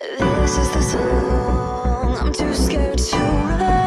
This is the song I'm too scared to write.